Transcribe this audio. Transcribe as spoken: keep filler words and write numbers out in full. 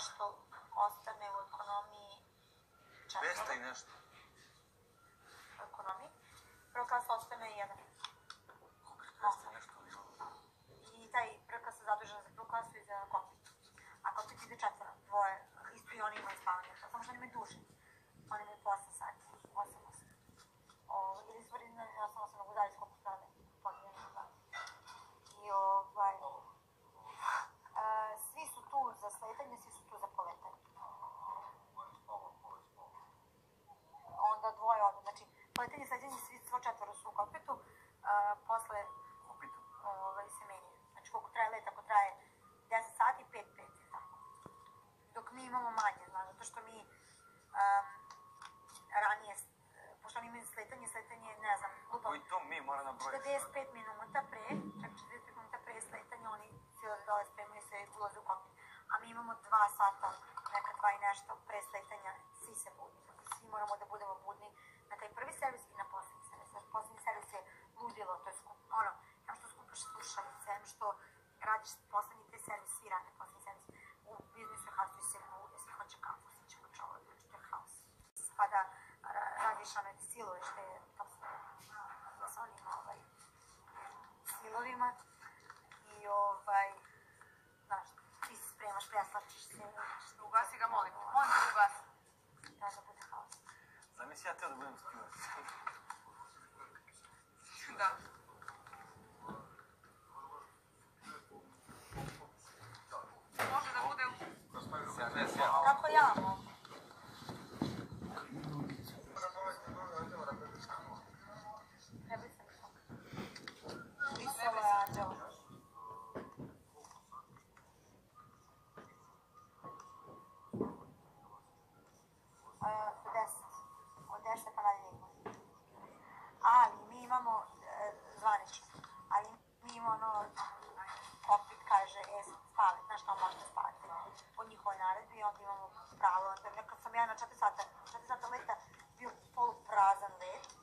nešto ostane u ekonomiji četiri. dvesta i nešto. U ekonomiji. Prva klasa ostane jedan. dvesta i nešto. I taj prva klasa zadužena za prvu klasu i za kokpit. A kokpit ide četvora, dvoje, isto i oni imaju spavanje. Samo što oni imaju duže. Oni imaju po osam sati, osam osam. Ili stvari, ja sam osam mogu dalje skoliko strane. I ovaj... Svi su tu za sletanje, svi su tu za poletanje. Onda dvoje odu, znači poletanje i sletanje, svi svo četvoro su u kokpitu, posle se menjaju. Znači koliko traje let, ako traje deset sati, pet pet i tako. Dok mi imamo manje, znaš, zato što mi ranije, pošto oni imaju sletanje, sletanje, ne znam, lupam, koji to mi mora na broj? četrdeset pet minuta pre, čak četrdeset pet minuta pre sletanja, oni svi od dole spremaju se i ulaze u kokpit. A mi imamo dva sata, neka dva i nešto, pre sletanja, svi se budi. Svi moramo da budemo budni na taj prvi servis i na poslednji servis. Znači, poslednji servis je ludilo, to je skup, ono, tam što skupaš slušalice, sem što radiš poslednji te servis, svi rade poslednji servis. U biznisu je haos, svi se bude, svi hoće kafu, svi ćemo čovjek, znači to je haos. Pa da radiš ono, da siluješ te, to su, da sa onim, ovaj, silovima i, ovaj, znaš, ti se spremaš, preslačiš se. Ugasi ga, molim. Molim te, ugasi. Da, da bude haos. Zamisli ja teo da budem steward. Da. Može da bude... sedamdeset jedan. Kako ja mogu? Trebali sam mi to. Visela je Anđela. Od deset pa nadalje imamo. Ali mi imamo zvanično, ali mi imamo ono, kokpit kaže, e, spavati, znaš šta možete spavati po njihovoj naredbi i onda imamo pravo, onda nekad sam ja na četiri sata, četiri sata leta bio poluprazan let,